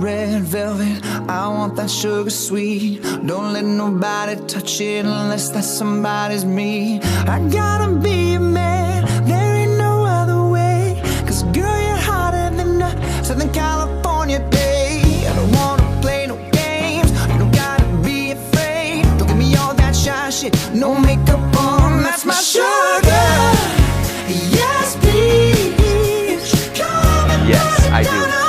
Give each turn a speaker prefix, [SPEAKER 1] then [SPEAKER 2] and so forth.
[SPEAKER 1] red velvet, I want that sugar sweet. Don't let nobody touch it unless that somebody's me. I gotta be a man, there ain't no other way. 'Cause girl, you're hotter than a Southern California day. I don't wanna play no games, you don't gotta be afraid. Don't give me all that shy shit, no makeup on, that's my sugar. Yes, please, come and
[SPEAKER 2] Yes, I do.